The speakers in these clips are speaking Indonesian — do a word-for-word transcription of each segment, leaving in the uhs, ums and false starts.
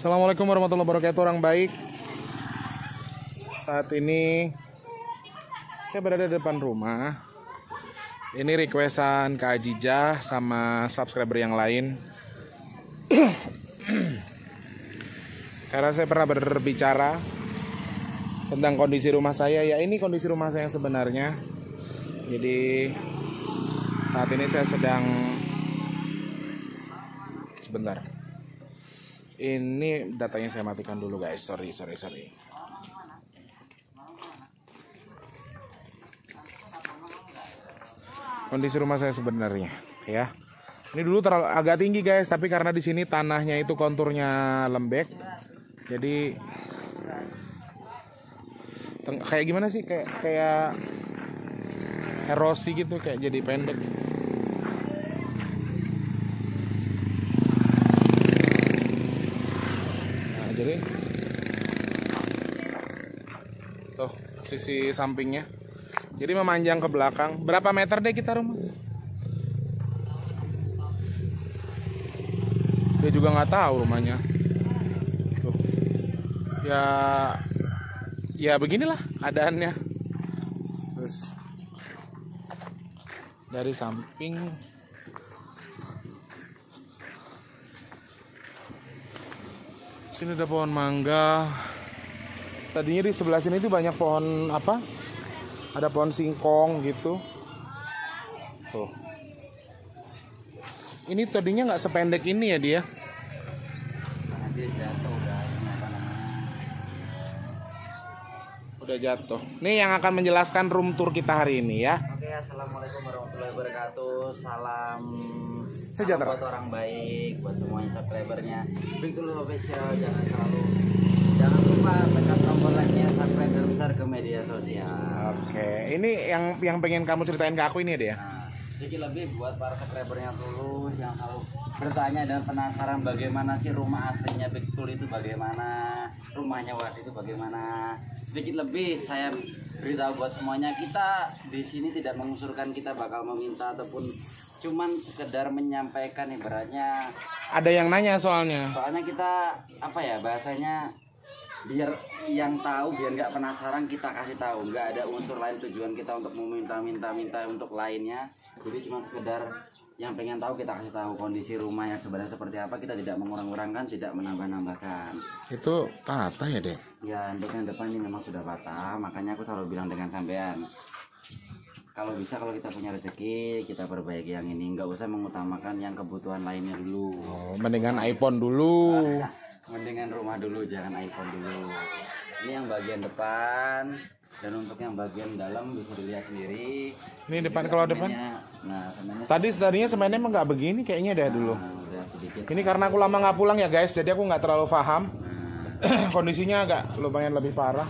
Assalamualaikum warahmatullahi wabarakatuh, orang baik. Saat ini saya berada di depan rumah. Ini requestan Kak Ajijah sama subscriber yang lain. Karena saya pernah berbicara tentang kondisi rumah saya. Ya, ini kondisi rumah saya yang sebenarnya. Jadi saat ini saya sedang sebentar. Ini datanya saya matikan dulu guys. Sorry, sorry, sorry. Kondisi rumah saya sebenarnya, ya. Ini dulu terlalu agak tinggi guys, tapi karena di sini tanahnya itu konturnya lembek, jadi kayak gimana sih, kayak kayak erosi gitu, kayak jadi pendek. Nah, jadi tuh sisi sampingnya. Jadi memanjang ke belakang. Berapa meter deh kita rumah? Dia juga nggak tahu rumahnya. Tuh. Ya, ya beginilah keadaannya. Terus dari samping sini ada pohon mangga. Tadinya di sebelah sini tuh banyak pohon apa? Ada pohon singkong gitu. Tuh. Ini tadinya nggak sependek ini ya dia. Dia jatuh udah. Udah jatuh. Nih yang akan menjelaskan room tour kita hari ini ya. Oke, assalamualaikum warahmatullahi wabarakatuh. Salam sejahtera buat orang baik, buat semuanya subscribernya. Big Tulus Official, jangan selalu jangan lupa tekan tombol like-nya, subscribe dan share ke media sosial. Oke, ini yang yang pengen kamu ceritain ke aku ini dia. Nah, sedikit lebih buat para subscribernya Tulus yang selalu bertanya dan penasaran bagaimana sih rumah aslinya Big Tulus itu, bagaimana rumahnya Wadi itu bagaimana. Sedikit lebih saya beritahu buat semuanya, kita di sini tidak mengusurkan kita bakal meminta ataupun cuman sekedar menyampaikan, ibaratnya ada yang nanya soalnya. Soalnya kita apa ya bahasanya, biar yang tahu biar nggak penasaran kita kasih tahu, nggak ada unsur lain tujuan kita untuk meminta-minta-minta untuk lainnya. Jadi cuma sekedar yang pengen tahu kita kasih tahu kondisi rumah yang sebenarnya seperti apa. Kita tidak mengurang-urangkan, tidak menambah-nambahkan. Itu patah ya deh? Ya, untuk yang depan ini memang sudah patah, makanya aku selalu bilang dengan sampean, kalau bisa kalau kita punya rezeki kita perbaiki yang ini, nggak usah mengutamakan yang kebutuhan lainnya dulu. Oh, mendingan iPhone dulu. Mendingan rumah dulu, jangan iPhone dulu. Ini yang bagian depan, dan untuk yang bagian dalam bisa dilihat sendiri. Ini depan, kalau depan. Nah, semennya Tadi tadinya semennya emang nggak begini kayaknya dah dulu. nah, udah sedikit. Ini karena aku lama nggak pulang ya guys, jadi aku nggak terlalu paham. Nah, Kondisinya agak lumayan lebih parah.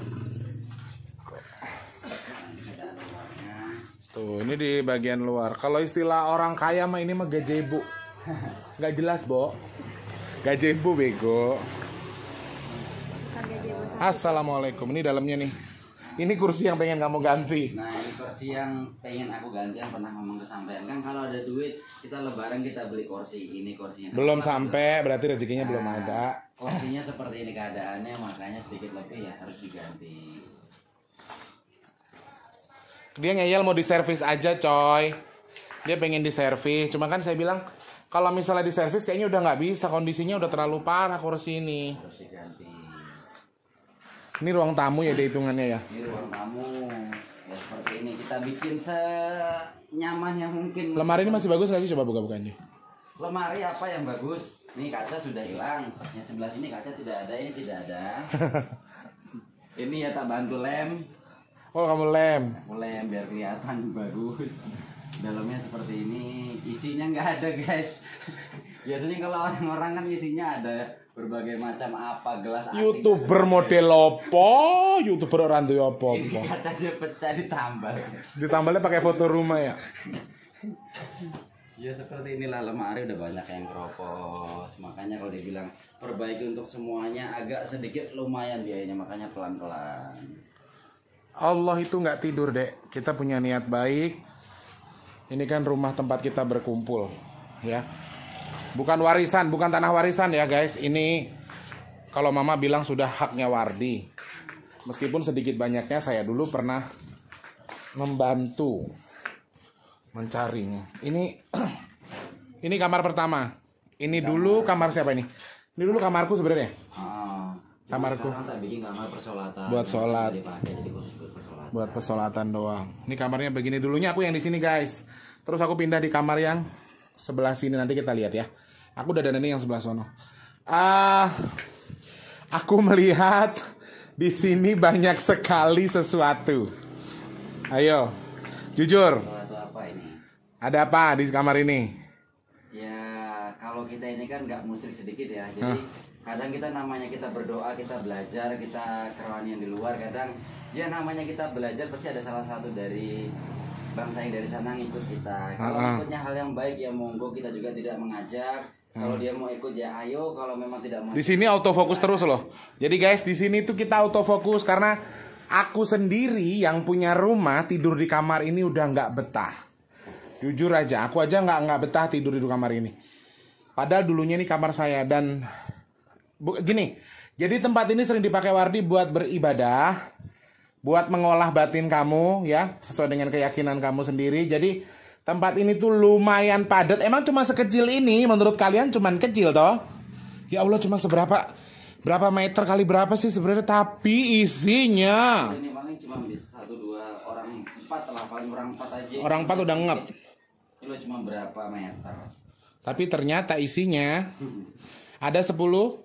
Tuh, ini di bagian luar. Kalau istilah orang kaya mah ini mah gazebo. Nggak jelas, Bo. Gazebo bego. Assalamualaikum. Ini dalamnya nih. Ini kursi yang pengen kamu ganti. Nah, ini kursi yang pengen aku ganti, yang pernah ngomong ke sampean. Kan kalau ada duit, kita lebaran kita beli kursi. Ini kursinya. Belum sampai, berarti rezekinya Nah, belum ada. Kursinya seperti ini keadaannya, makanya sedikit lebih ya harus diganti. Dia ngeyel mau diservis aja, coy. Dia pengen diservis. Cuma kan saya bilang, kalau misalnya diservis kayaknya udah nggak bisa. Kondisinya udah terlalu parah kursi ini. Harus diganti. Ini ruang tamu ya deh hitungannya ya. Ini ruang tamu. Ya seperti ini. Kita bikin senyaman yang mungkin. Lemari ini masih bagus nggak sih? Coba buka-buka nih. Lemari apa yang bagus? Nih kaca sudah hilang. Yang sebelah sini kaca tidak ada, ini tidak ada. Ini ya tak bantu lem. Oh, kamu lem. Lem biar kelihatan bagus. Dalamnya seperti ini. Isinya nggak ada guys. Biasanya kalau orang-orang kan isinya ada berbagai macam apa, gelas antik. YouTuber model opo? YouTuber orang tuh opo? Ini kacanya pecah ditambal. Ditambalnya pakai foto rumah ya. Ya seperti inilah, lemari udah banyak yang keropos. Makanya kalau dibilang perbaiki untuk semuanya agak sedikit lumayan biayanya, makanya pelan-pelan. Allah itu nggak tidur dek. Kita punya niat baik. Ini kan rumah tempat kita berkumpul, ya. Bukan warisan, bukan tanah warisan ya guys. Ini kalau mama bilang sudah haknya Wardi. Meskipun sedikit banyaknya saya dulu pernah membantu mencarinya. Ini ini kamar pertama. Ini dulu kamar siapa ini? Ini dulu kamarku sebenarnya. Oh, Kamarku. sekarang tak bikin kamar persolatan. Buat sholat. Dipakai, jadi khusus buat persolatan. Buat persolatan doang. Ini kamarnya begini, dulunya aku yang di sini guys. Terus aku pindah di kamar yang sebelah sini, nanti kita lihat ya. Aku udah ada yang sebelah sono. Ah, aku melihat di sini banyak sekali sesuatu. Ayo, jujur. Sesuatu apa ini? Ada apa di kamar ini? Ya, kalau kita ini kan nggak musrik sedikit ya. Jadi kadang kita namanya kita berdoa, kita belajar, kita kerohanian di luar. Kadang ya namanya kita belajar pasti ada salah satu dari bangsa yang dari sana ngikut kita. Kalau Uh-uh. ikutnya hal yang baik ya monggo, kita juga tidak mengajak. Kalau dia mau ikut ya ayo, kalau memang tidak mau. Di sini autofokus terus loh. Jadi guys, di sini tuh kita autofokus karena aku sendiri yang punya rumah tidur di kamar ini udah nggak betah. Jujur aja, aku aja nggak nggak betah tidur di kamar ini. Padahal dulunya ini kamar saya dan bu, gini. Jadi tempat ini sering dipakai Wardi buat beribadah, buat mengolah batin kamu ya, sesuai dengan keyakinan kamu sendiri. Jadi tempat ini tuh lumayan padat. Emang cuma sekecil ini menurut kalian cuman kecil toh? Ya Allah, cuma seberapa berapa meter kali berapa sih sebenarnya, tapi isinya Ini paling cuma bisa satu dua orang empat lah, paling orang empat aja. orang empat udah ngep. Ini lo cuma berapa meter? Tapi ternyata isinya ada sepuluh.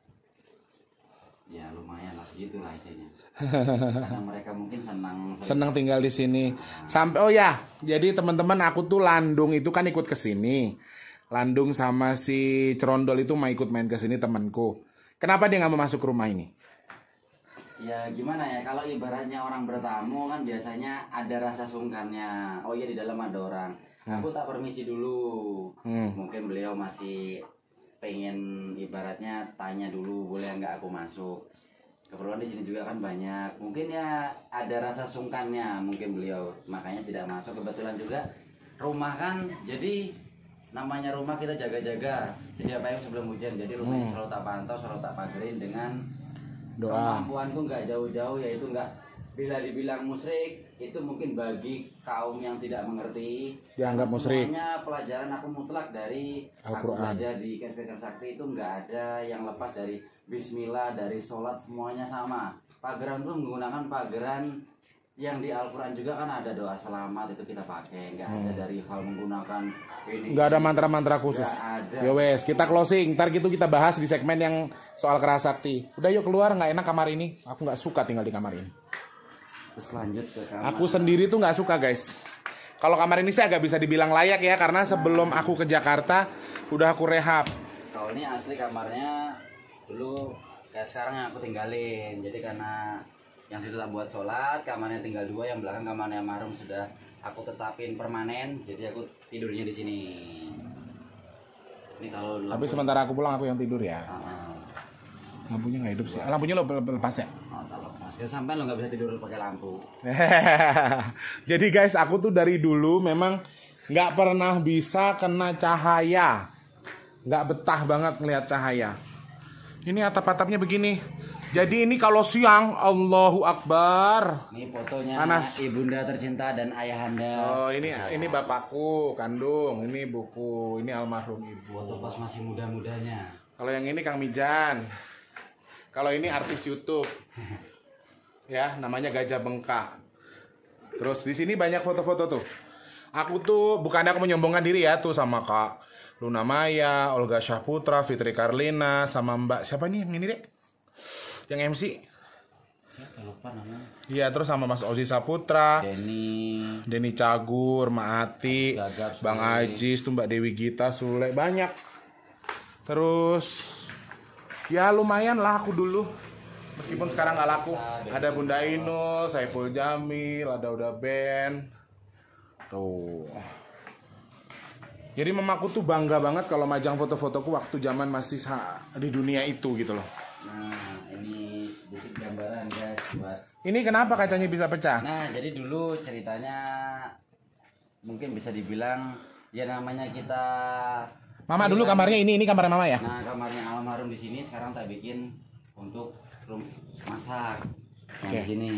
Ya lumayan lah segitulah isinya. Karena mereka mungkin senang Senang tinggal di sini. Sampai oh ya, jadi teman-teman aku tuh Landung itu kan ikut ke sini. Landung sama si Cerondol itu mau ikut main ke sini temanku. Kenapa dia nggak mau masuk ke rumah ini? Ya gimana ya, kalau ibaratnya orang bertamu kan biasanya ada rasa sungkannya. Oh iya, di dalam ada orang. Aku tak permisi dulu. Hmm. Mungkin beliau masih pengen ibaratnya tanya dulu boleh nggak aku masuk. Keperluan di sini juga kan banyak. Mungkin ya ada rasa sungkannya mungkin beliau, makanya tidak masuk. Kebetulan juga rumah kan, jadi namanya rumah kita jaga-jaga sedia payung sebelum hujan. Jadi rumahnya Hmm. selalu tak pantau, selalu tak pagerin dengan Doa. kemampuanku nggak jauh-jauh, yaitu nggak bila dibilang musyrik itu mungkin bagi kaum yang tidak mengerti Dianggap musyrik. Semuanya pelajaran aku mutlak dari aku Al-Quran. belajar di K S P Sakti itu nggak ada yang lepas dari Bismillah, dari sholat, semuanya sama. Pageran tuh menggunakan pageran yang di Al-Quran juga kan ada doa selamat itu kita pakai, nggak ada dari hal menggunakan ini. Nggak ada mantra-mantra khusus. Nggak ada. Ya wes, kita closing. Ntar gitu kita bahas di segmen yang soal kerasakti. Udah yuk keluar, nggak enak kamar ini. Aku nggak suka tinggal di kamar ini. Terus lanjut ke kamar. Aku sendiri tuh nggak suka guys. Kalau kamar ini sih agak bisa dibilang layak ya, karena sebelum aku ke Jakarta udah aku rehab. Kalau ini asli kamarnya dulu kayak sekarang yang aku tinggalin. Jadi karena yang situ tak buat sholat, kamarnya tinggal dua, yang belakang kamarnya Marum sudah aku tetapin permanen. Jadi aku tidurnya di sini. Ini kalau Tapi sementara aku pulang aku yang tidur ya. Ah, Lampunya nggak hidup sih. Ah, lampunya lo lepas ya. ah, tak lepas. Ya sampai lo nggak bisa tidur pakai lampu. Jadi guys, aku tuh dari dulu memang nggak pernah bisa kena cahaya. Nggak betah banget ngelihat cahaya. Ini atap-atapnya begini. Jadi ini kalau siang, Allahu Akbar. Ini fotonya Panas. ibunda tercinta dan ayahanda. Oh ini ini bapakku kandung, ini buku, ini almarhum ibu. Foto pas masih muda-mudanya. Kalau yang ini Kang Mijan. Kalau ini artis YouTube. Ya, namanya Gajah Bengkak. Terus di sini banyak foto-foto tuh. Aku tuh bukannya aku menyombongkan diri ya tuh sama Kak Luna Maya, Olga Syahputra, Fitri Karlina, sama Mbak siapa nih yang ini dek? Yang M C. Siapa lupa namanya? Iya, terus sama Mas Ozi Saputra, Denny. Denny Cagur, Maati, Gagap, Bang Sule. Ajis, tuh Mbak Dewi Gita, Sule, banyak. Terus ya lumayan lah aku dulu. Meskipun sekarang nggak laku. Ada Bunda Inul, Saiful Jamil, ada Uda Ben. Tuh. Jadi mamaku tuh bangga banget kalau majang foto-fotoku waktu zaman masih sa- di dunia itu gitu loh. Nah, ini sedikit gambaran guys buat. Ini kenapa kacanya bisa pecah? Nah, jadi dulu ceritanya mungkin bisa dibilang ya namanya kita. Mama dulu kamarnya ini, ini kamar mama ya? Nah, kamarnya almarhum di sini sekarang tak bikin untuk rum masak yang Oke. di sini.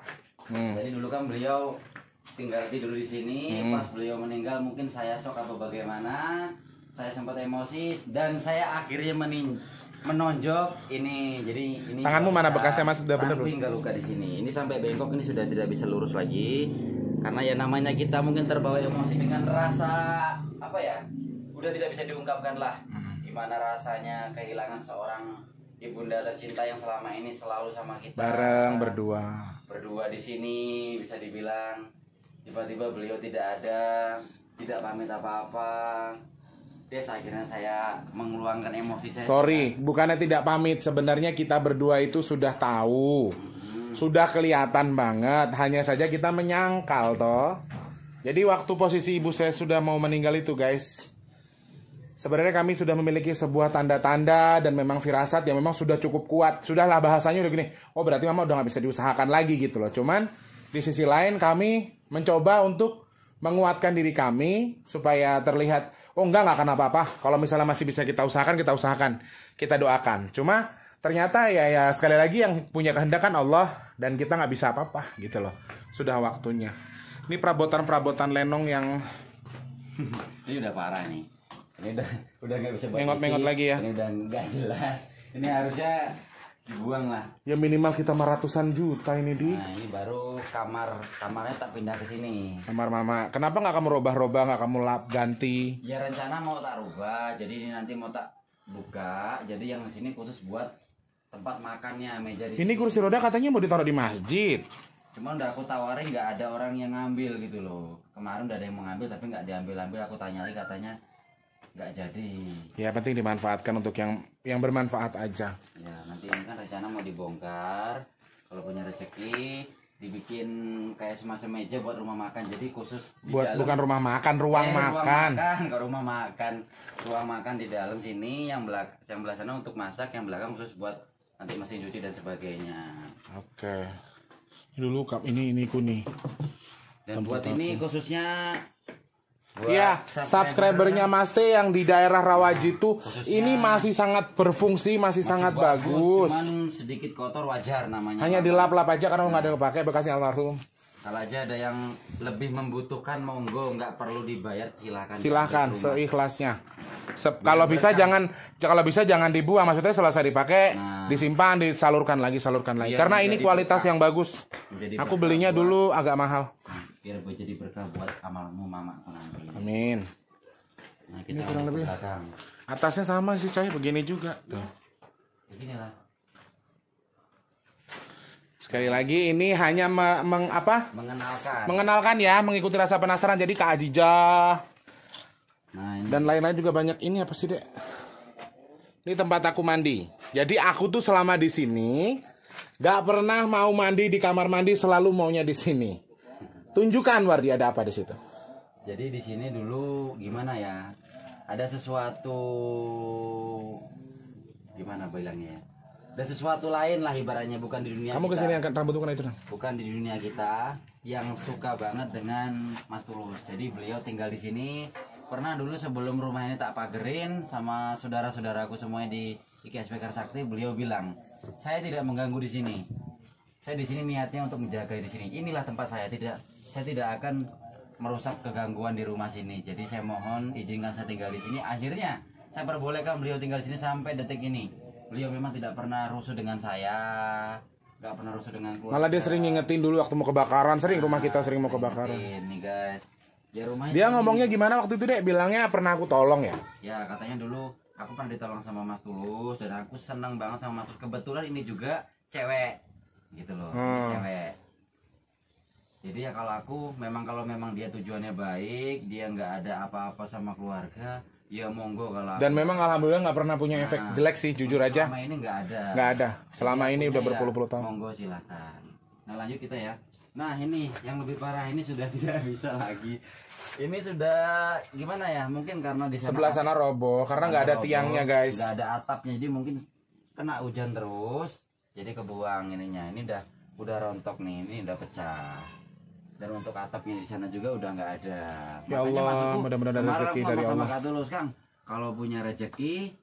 Hmm. Jadi dulu kan beliau tinggal tidur di sini, Hmm. pas beliau meninggal mungkin saya shock atau bagaimana, saya sempat emosi dan saya akhirnya menin menonjok ini. Jadi ini Tanganmu mana bisa- bekasnya, Mas? Sudah bener tanganku belum? hingga luka di sini. Ini sampai bengkok, ini sudah tidak bisa lurus lagi. Karena ya namanya kita mungkin terbawa emosi dengan rasa apa ya? Udah tidak bisa diungkapkan lah. Gimana rasanya kehilangan seorang ibunda tercinta yang selama ini selalu sama kita. Bareng berdua. Berdua di sini bisa dibilang tiba-tiba beliau tidak ada, tidak pamit apa-apa. Des akhirnya saya mengeluarkan emosi saya. Sorry, bukannya tidak pamit. Sebenarnya kita berdua itu sudah tahu. Sudah kelihatan banget. Hanya saja kita menyangkal toh. Jadi waktu posisi ibu saya sudah mau meninggal itu guys, sebenarnya kami sudah memiliki sebuah tanda-tanda dan memang firasat yang memang sudah cukup kuat. Sudahlah bahasanya udah gini, oh berarti mama udah gak bisa diusahakan lagi gitu loh. Cuman di sisi lain kami mencoba untuk menguatkan diri kami supaya terlihat, oh enggak, nggak akan apa-apa. Kalau misalnya masih bisa kita usahakan, kita usahakan, kita doakan. Cuma ternyata ya ya sekali lagi yang punya kehendak kan Allah, dan kita nggak bisa apa-apa gitu loh. Sudah waktunya. Ini perabotan-perabotan lenong yang Ini udah parah nih. Ini udah udah nggak bisa buat Mengot-mengot isi. lagi ya. Ini udah nggak jelas. Ini harusnya dibuang lah. ya minimal kita ratusan juta ini di Nah ini baru kamar kamarnya tak pindah ke sini. kamar mama. Kenapa nggak kamu robah-robah, nggak kamu lap ganti? Ya rencana mau tak rubah. Jadi ini nanti mau tak buka. Jadi yang di sini khusus buat tempat makannya, meja di Ini sini. kursi roda katanya mau ditaruh di masjid. Cuman udah aku tawarin nggak ada orang yang ngambil gitu loh. Kemarin udah ada yang mau ngambil tapi nggak diambil-ambil. Aku tanya lagi katanya nggak jadi. Ya penting dimanfaatkan untuk yang yang bermanfaat aja. Ya nanti ini kan rencana mau dibongkar. Kalau punya rezeki dibikin kayak semacam meja buat rumah makan. Jadi khusus di Buat dalam. bukan rumah makan, ruang Eh, makan. Ruang makan, ke rumah makan. Ruang makan di dalam sini, yang belak yang belah sana untuk masak, yang belakang khusus buat nanti mesin cuci dan sebagainya. Oke. Ini dulu kap ini ini kuning. Dan buat ini khususnya buat Iya, subscribernya Mas T yang di daerah Rawaji itu Khususnya- ini masih sangat berfungsi, masih, masih sangat bagus. Cuman sedikit kotor wajar namanya. Hanya dilap-lap aja karena nggak ada yang pakai bekasnya almarhum. Kalau aja ada yang lebih membutuhkan monggo, nggak perlu dibayar, silakan. Silahkan Di rumah. seikhlasnya. Se- kalau bisa jangan kalau bisa jangan dibuang, maksudnya selesai dipakai, Nah. disimpan, disalurkan lagi, salurkan lagi. Biar Karena ini menjadi kualitas berkah. yang bagus. Menjadi Aku berkah belinya buat- dulu agak mahal. Nah, biar jadi berkah buat amalmu mamaku nanti. Amin. Nah, kita Ini kurang lanjut lebih. ke belakang. Atasnya sama sih coy, begini juga. Tuh. Beginilah. Sekali lagi ini hanya me- meng, apa? Mengenalkan. mengenalkan ya, mengikuti rasa penasaran. Jadi Kak Ajijah Nah, ini dan lain-lain juga banyak. Ini apa sih, Dek? Ini tempat aku mandi. Jadi aku tuh selama di sini gak pernah mau mandi di kamar mandi, selalu maunya di sini. Tunjukkan Wardi ada apa di situ. jadi di sini dulu gimana ya? Ada sesuatu gimana bilangnya ya? Ada sesuatu lain lah ibaratnya, bukan di dunia Kamu kita. kesini angkat rambut bukan itu dong. Bukan di dunia kita yang suka banget dengan Mas Tulus. Jadi beliau tinggal di sini. Pernah dulu sebelum rumah ini tak pagerin sama saudara-saudaraku semuanya di I K S P Karsakti, beliau bilang, "Saya tidak mengganggu di sini. Saya di sini niatnya untuk menjaga di sini. Inilah tempat saya, tidak saya tidak akan merusak kegangguan di rumah sini. Jadi saya mohon izinkan saya tinggal di sini." Akhirnya saya perbolehkan beliau tinggal di sini sampai detik ini. Beliau memang tidak pernah rusuh dengan saya, nggak pernah rusuh dengan keluarga. Malah dia sering ngingetin dulu waktu mau kebakaran. Sering rumah kita sering mau kebakaran. Ini guys, ya rumahnya Dia ini- ngomongnya gimana waktu itu, Dek? Bilangnya pernah aku tolong ya. Ya katanya dulu aku pernah ditolong sama Mas Tulus dan aku senang banget sama Mas Tulus. Kebetulan ini juga cewek, gitu loh, Hmm. cewek. Jadi ya kalau aku memang kalau memang dia tujuannya baik, dia nggak ada apa-apa sama keluarga, ya monggo kalau. Dan memang alhamdulillah nggak pernah punya efek Nah, jelek sih, jujur aja. Selama ini nggak ada. Nggak ada. Selama Jadi ini akunya udah ya, berpuluh-puluh tahun. Monggo silakan. Nah lanjut kita ya. Nah ini yang lebih parah ini sudah tidak bisa lagi. Ini sudah gimana ya? Mungkin karena di sana Sebelah sana roboh karena nggak ada roboh, tiangnya, guys. nggak ada atapnya, jadi mungkin kena hujan terus, jadi kebuang ininya. Ini udah udah rontok nih, ini udah pecah. Dan untuk atapnya di sana juga udah nggak ada. Ya Allah, mudah-mudahan ada kemarin rezeki aku dari sama Allah. Kak Tulus, Kang, kalau punya rezeki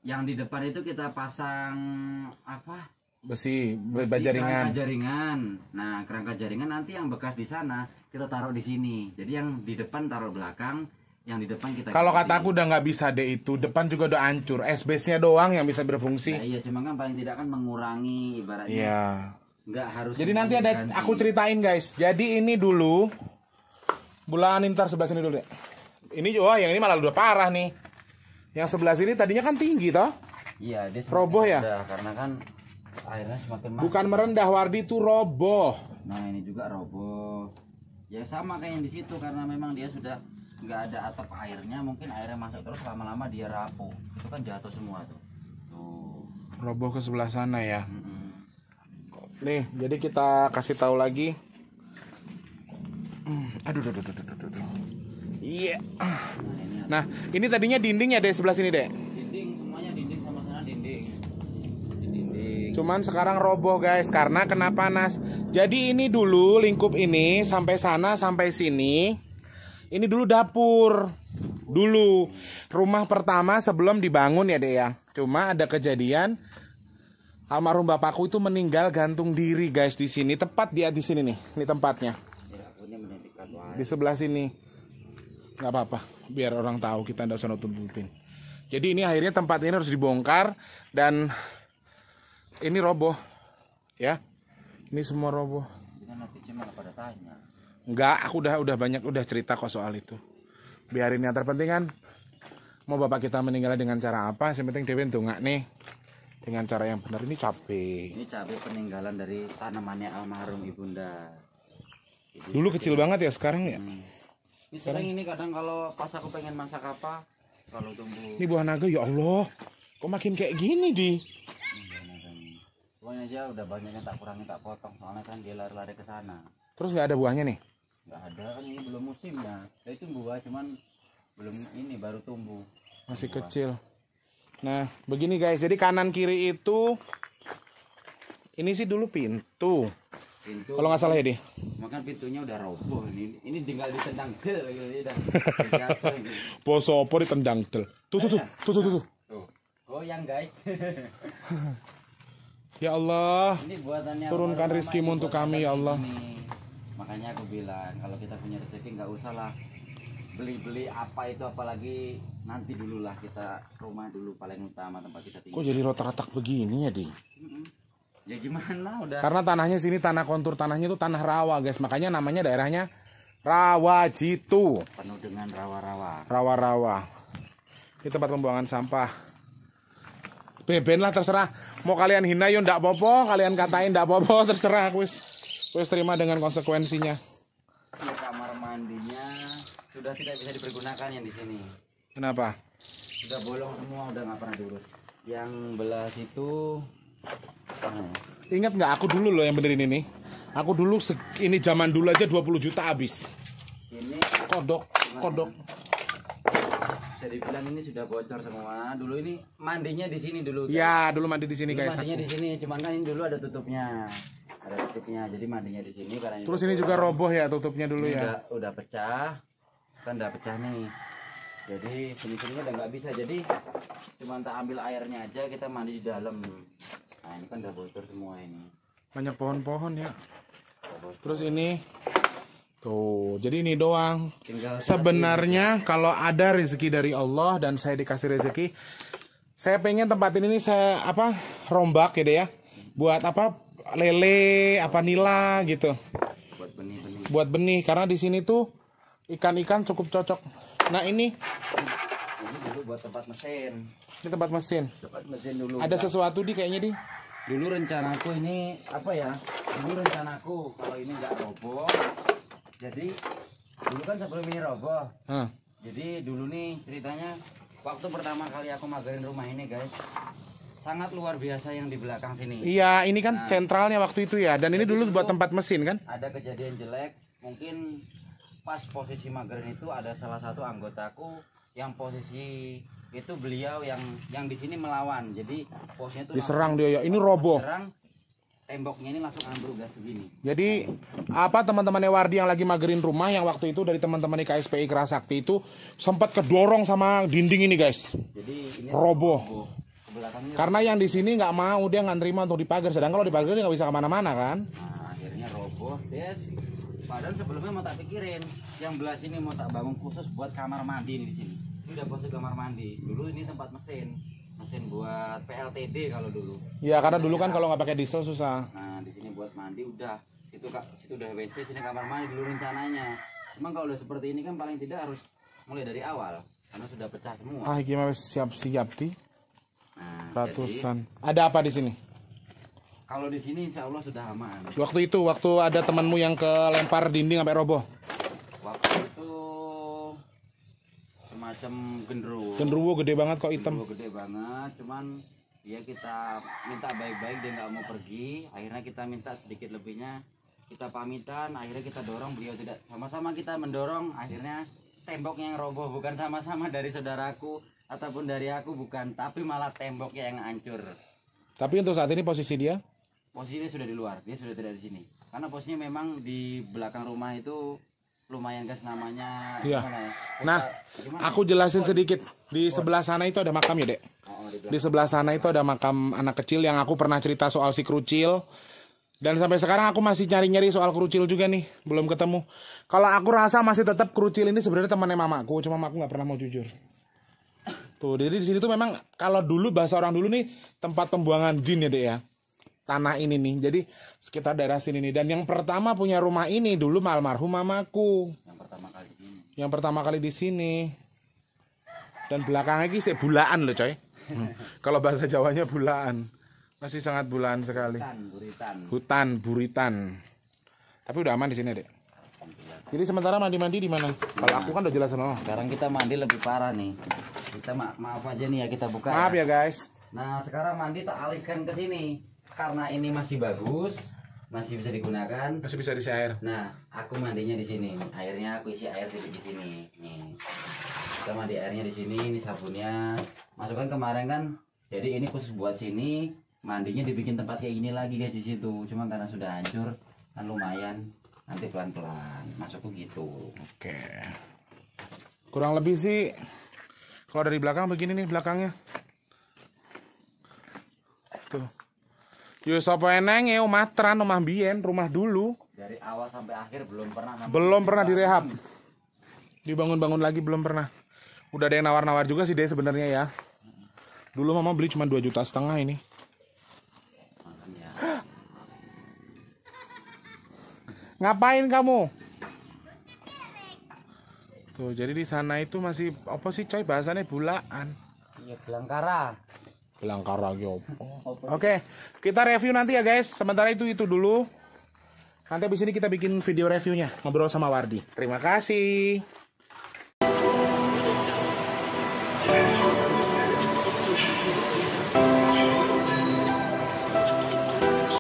yang di depan itu kita pasang apa? Besi, Besi, bajaringan. kerangka jaringan. Nah, kerangka jaringan nanti yang bekas di sana kita taruh di sini. Jadi yang di depan taruh belakang, yang di depan kita. Kalau kataku udah nggak bisa deh itu, depan juga udah hancur. Es base-nya doang yang bisa berfungsi. Nah, iya, cuma kan paling tidak kan mengurangi ibaratnya. Iya. Nggak harus. Jadi nanti ada ganti. aku ceritain guys. Jadi ini dulu bulan ntar sebelah sini dulu deh. Ini oh yang ini malah udah parah nih. Yang sebelah sini tadinya kan tinggi toh? Iya, dia roboh ya? rendah, karena kan airnya semakin masuk. Bukan merendah, Wardi itu roboh. Nah, ini juga roboh. Ya sama kayak yang di situ karena memang dia sudah nggak ada atap airnya, mungkin airnya masuk terus lama-lama dia rapuh. Itu kan jatuh semua tuh. Tuh. Roboh ke sebelah sana ya. Mm-mm. Nih, jadi kita kasih tahu lagi. Hmm, Aduh, aduh, aduh, aduh, aduh, aduh. Iya. Nah, ini Nah, ini tadinya dinding ya deh sebelah sini deh. dinding, semuanya dinding sama sana dinding. Ini dinding. Cuman sekarang roboh guys, karena kena panas. Jadi ini dulu lingkup ini sampai sana sampai sini. Ini dulu dapur. Dulu rumah pertama sebelum dibangun ya deh ya. Cuma ada kejadian almarhum bapakku itu meninggal gantung diri guys di sini, tepat dia di sini nih. Ini tempatnya. Ya, punya menitikan Di sebelah sini. Nggak apa-apa, biar orang tahu, kita nggak usah nutup-nutupin. Jadi ini akhirnya tempat ini harus dibongkar dan ini roboh, ya. Ini semua roboh. kan nanti cuma pada tanya. Enggak, aku udah udah banyak udah cerita kok soal itu. Biarin, yang terpenting kan mau bapak kita meninggal dengan cara apa, yang penting Dewi nggak nih dengan cara yang benar. Ini capek. Ini cabai peninggalan dari tanamannya almarhum ibunda. Jadi, Dulu kecil banget ya, sekarang ya. Hmm. Ini sering ini kadang kalau pas aku pengen masak apa, kalau tumbuh. Ini buah naga, ya Allah, kok makin kayak gini di? Buahnya aja udah banyak yang tak kurangi tak potong, soalnya kan dia lari-lari ke sana. Terus nggak ada buahnya nih? Nggak ada, kan ini belum musimnya. Ya itu buah cuman belum ini baru tumbuh. Masih Buah. kecil. Nah, begini guys, jadi kanan kiri itu ini sih dulu pintu. Pintu. Kalau nggak salah ya deh. Makan pintunya udah roboh ini. Ini tinggal ditendang del gitu udah. Jatuh ini. Poso opo ditendang del. Tuh tuh tuh tuh tuh tuh. tuh. Tuh. Goyang guys. Ya Allah, Ini buatannya turunkan almarhum rizkimu mama, untuk buatan kami ya kayak Allah. gini. Makanya aku bilang kalau kita punya rezeki nggak usah lah beli-beli apa itu, apalagi nanti dulu lah, kita rumah dulu paling utama tempat kita tinggal. Kok jadi rotak-rotak begini ya di? Mm-mm. Ya gimana udah. Karena tanahnya sini tanah kontur tanahnya itu tanah rawa guys, makanya namanya daerahnya Rawajitu. Penuh dengan rawa-rawa. Rawa-rawa. Ini tempat pembuangan sampah. Beben lah terserah. Mau kalian hina yo ndak apa-apa, kalian katain ndak apa-apa, terserah. Wis wis terima dengan konsekuensinya. Ya, kamar mandinya sudah tidak bisa dipergunakan yang di sini. Kenapa? Sudah bolong semua, udah nggak pernah diurus. Yang belah situ. Nah, Ingat nggak aku dulu loh yang benerin ini? Aku dulu ini zaman dulu aja dua puluh juta habis. ini Kodok, kodok. bisa dibilang ini sudah bocor semua. Dulu ini mandinya di sini dulu. Ya, dulu mandi di sini Dulu guys. mandinya aku. di sini, cuman kan ini dulu ada tutupnya. Ada tutupnya, jadi mandinya di sini karena Terus ini juga roboh ya tutupnya dulu ini ya. udah, udah pecah. Kan udah pecah nih. Jadi sini-sininya udah nggak bisa. Jadi cuman tak ambil airnya aja, kita mandi di dalam. Nah, ini kan udah bocor semua ini. Banyak pohon-pohon ya. Udah bocor. Terus ini tuh, jadi ini doang. Tinggal Sebenarnya kalau ada rezeki dari Allah dan saya dikasih rezeki, saya pengen tempat ini nih saya apa rombak ya deh ya. Buat apa lele, apa nila gitu. buat benih-benih. Buat benih karena di sini tuh ikan-ikan cukup cocok. Nah, ini Ini dulu buat tempat mesin. ini tempat mesin. Tempat mesin dulu. Ada sesuatu di kayaknya di. Dulu rencanaku ini apa ya? Dulu rencanaku kalau ini nggak roboh. Jadi dulu kan sebelum ini roboh. Hah. Jadi dulu nih ceritanya waktu pertama kali aku magerin rumah ini guys, sangat luar biasa yang di belakang sini. Iya, ini kan Nah. sentralnya waktu itu ya. Dan ini Jadi dulu buat dulu- tempat mesin kan? Ada kejadian jelek, mungkin pas posisi magerin itu ada salah satu anggotaku yang posisi itu beliau yang yang di sini melawan. Jadi posnya itu Diserang dia ya. Ini roboh. serang, temboknya ini langsung ambruk guys begini. Jadi apa teman-temannya Wardi yang lagi magerin rumah yang waktu itu dari teman-teman K S P I Kerasakti itu sempat kedorong sama dinding ini guys. Jadi ini Roboh. belakangnya. Karena yang di sini nggak mau, dia nggak terima untuk dipagar. Sedangkan kalau dipagar dia nggak bisa kemana-mana kan. Nah, akhirnya roboh. Des. Padahal sebelumnya mau tak pikirin, yang belah sini mau tak bangun khusus buat kamar mandi nih di sini. Ini udah khusus kamar mandi. Dulu ini tempat mesin, mesin buat P L T D kalau dulu. Iya, karena dulu kan kalau nggak pakai diesel susah. Nah, di sini buat mandi udah. Situ kak, situ udah W C, sini kamar mandi dulu rencananya. Emang kalau udah seperti ini kan paling tidak harus mulai dari awal, karena sudah pecah semua. Ah, gimana siap-siap di Nah, ratusan. Ada apa di sini? kalau di sini insya Allah sudah aman. Waktu itu, waktu ada temanmu yang kelempar dinding sampai roboh. Waktu itu semacam genderuwo. Genderuwo gede banget kok hitam. Genderuwo gede banget, cuman ya kita minta baik-baik dia nggak mau pergi. Akhirnya kita minta sedikit lebihnya, kita pamitan. Akhirnya kita dorong, beliau tidak. Sama-sama kita mendorong. Akhirnya temboknya yang roboh, bukan sama-sama dari saudaraku ataupun dari aku, bukan, tapi malah temboknya yang hancur. Tapi untuk saat ini posisi dia? Posisi dia sudah di luar, dia sudah tidak di sini. Karena posisinya memang di belakang rumah itu lumayan guys, namanya Iya. gimana ya? Nah, Gimana? aku jelasin sedikit. Di sebelah sana itu ada makam ya, Dek? Oh, di Di sebelah sana itu ada makam anak kecil yang aku pernah cerita soal si Krucil. Dan sampai sekarang aku masih nyari-nyari soal Krucil juga nih, belum ketemu. Kalau aku rasa masih tetap Krucil ini sebenarnya temannya mamaku, cuma mamaku nggak pernah mau jujur. Tuh, jadi di sini tuh memang kalau dulu bahasa orang dulu nih tempat pembuangan jin ya, Dek ya. Tanah ini nih, jadi sekitar daerah sini nih. Dan yang pertama punya rumah ini dulu almarhum mamaku. yang pertama kali di sini. Yang pertama kali di sini. Dan belakangnya ini sih bulaan loh, coy. Hmm. Kalau bahasa Jawanya bulaan. Masih sangat bulaan sekali. Buritan, buritan. Hutan, buritan. Tapi udah aman di sini, Dek. Jadi sementara mandi-mandi di mana? Kalau aku kan udah jelas sama. Sekarang kita mandi lebih parah nih. Kita ma maaf aja nih ya, kita buka. Maaf ya, guys. Nah, sekarang mandi tak alihkan ke sini. Karena ini masih bagus, masih bisa digunakan. Masih bisa diisi air. Nah, aku mandinya di sini. Airnya aku isi air sedikit di sini. Nih. Kita mandi airnya di sini, ini sabunnya. Masukkan kemarin kan. Jadi ini khusus buat sini. Mandinya dibikin tempat kayak gini lagi guys di situ. Cuma karena sudah hancur, kan lumayan. Nanti pelan-pelan masukku gitu. Oke. Kurang lebih sih kalau dari belakang begini nih belakangnya. Tuh. Yo sapa eneng ya omah tran, omah biyen, rumah dulu. Dari awal sampai akhir belum pernah. Belum pernah direhab. Dibangun-bangun lagi belum pernah. Udah ada yang nawar-nawar juga sih deh sebenarnya ya. Dulu mama beli cuma dua juta setengah ini. Makanya. Ngapain kamu? Tuh, jadi di sana itu masih apa sih coy bahasannya bulaan. Iya, Belangkara. Belangkara opo. Oke, kita review nanti ya guys. Sementara itu itu dulu. Nanti abis ini kita bikin video reviewnya ngobrol sama Wardi. Terima kasih.